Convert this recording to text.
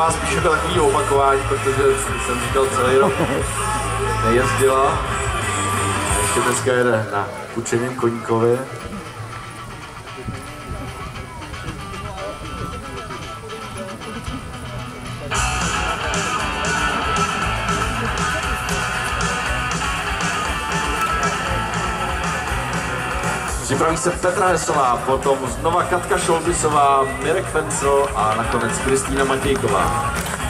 má spíš jako takový opakování, protože jsem říkal celý rok nejezdila. A ještě dneska jede na učeném koníkovi. Připraví se Petra Hesová, potom znova Katka Šolbisová, Mirek Fencl a nakonec Kristýna Matějková.